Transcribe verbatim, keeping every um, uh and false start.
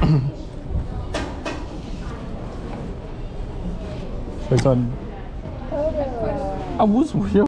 ไปจนอาวุธสูง